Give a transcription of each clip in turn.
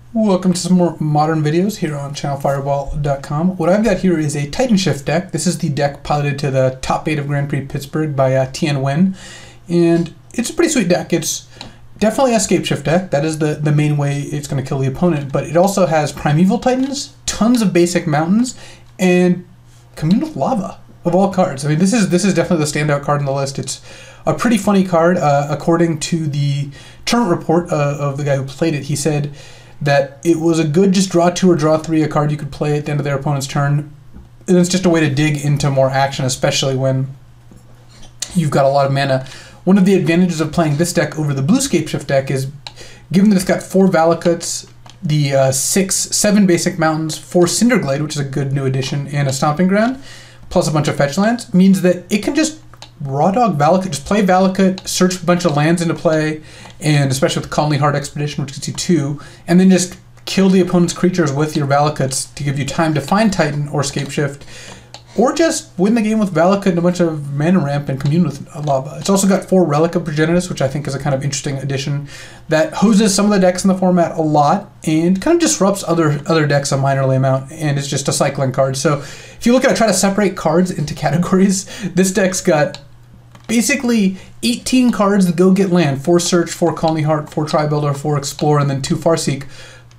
Welcome to some more modern videos here on channelfireball.com. What I've got here is a Scapeshift deck. This is the deck piloted to the top 8 of Grand Prix Pittsburgh by TN Win. And it's a pretty sweet deck. It's definitely a Scapeshift deck. That is the main way it's going to kill the opponent. But it also has Primeval Titans, tons of basic mountains, and Communal Lava of all cards. I mean, this is definitely the standout card on the list. It's a pretty funny card. According to the tournament report of the guy who played it, he said that it was a good just draw 2 or draw 3, a card you could play at the end of their opponent's turn. And it's just a way to dig into more action, especially when you've got a lot of mana. One of the advantages of playing this deck over the blue Scapeshift deck is, given that it's got 4 Valakuts, the 7 basic mountains, 4 Cinderglade, which is a good new addition, and a Stomping Ground, plus a bunch of fetch lands, means that it can just raw dog Valakut, just play Valakut, search a bunch of lands into play, and especially with Colony Heart Expedition, which gets you 2, and then just kill the opponent's creatures with your Valakuts to give you time to find Titan or Scapeshift, or just win the game with Valakut and a bunch of mana ramp and commune with Lava. It's also got 4 Relic of Progenitus, which I think is a kind of interesting addition that hoses some of the decks in the format a lot and kind of disrupts other decks a minorly amount, and is just a cycling card. So if you look at it, try to separate cards into categories, this deck's got basically 18 cards that go get land, 4 Search, 4 Colony Heart, 4 Tri-Builder, 4 Explore, and then 2 Farseek.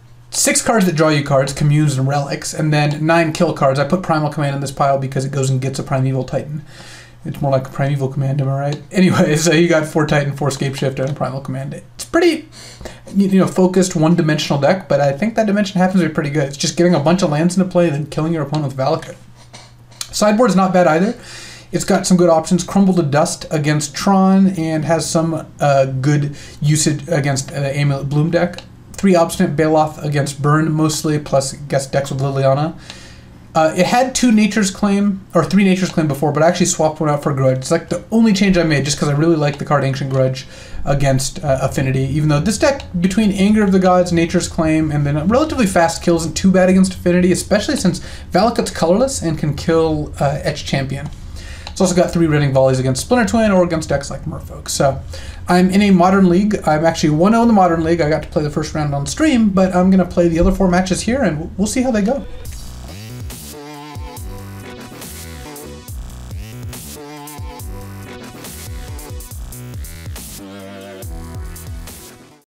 6 cards that draw you cards, communes and relics, and then 9 kill cards. I put Primal Command in this pile because it goes and gets a Primeval Titan. It's more like a Primeval Command, am I right? Anyway, so you got 4 Titan, 4 Scapeshift, and a Primal Command. It's pretty, focused, one-dimensional deck, but I think that dimension happens to be pretty good. It's just getting a bunch of lands into play and then killing your opponent with Valakut. Sideboard is not bad either. It's got some good options. Crumble to Dust against Tron, and has some good usage against the Amulet Bloom deck. 3 Obstinate Baloth against Burn mostly, plus I guess decks with Liliana. It had 2 Nature's Claim, or 3 Nature's Claim before, but I actually swapped one out for Grudge. It's like the only change I made, just because I really like the card Ancient Grudge against Affinity, even though this deck, between Anger of the Gods, Nature's Claim, and then relatively fast kill, isn't too bad against Affinity, especially since Valakut's colorless and can kill Etched Champion. It's also got 3 Redding Volleys against Splinter Twin or against decks like Merfolk. So I'm in a Modern League. I'm actually 1-0 in the Modern League. I got to play the first round on stream, but I'm going to play the other 4 matches here, and we'll see how they go.